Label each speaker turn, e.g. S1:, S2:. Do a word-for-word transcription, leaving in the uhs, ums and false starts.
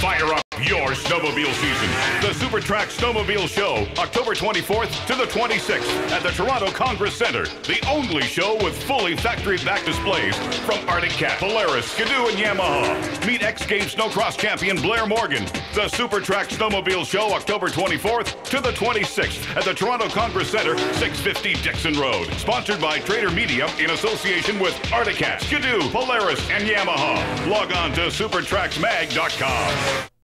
S1: Fire up your snowmobile season. The Supetrax Snowmobile Show, October twenty-fourth to the twenty-sixth at the Toronto Congress Centre. The only show with fully factory-backed displays from Arctic Cat, Polaris, Skidoo, and Yamaha. Meet X-Games Snowcross champion Blair Morgan. The Supetrax Snowmobile Show, October twenty-fourth to the twenty-sixth at the Toronto Congress Centre, six fifty Dixon Road. Sponsored by Trader Media in association with Arctic Cat, Skidoo, Polaris, and Yamaha. Log on to Supetrax Mag dot com.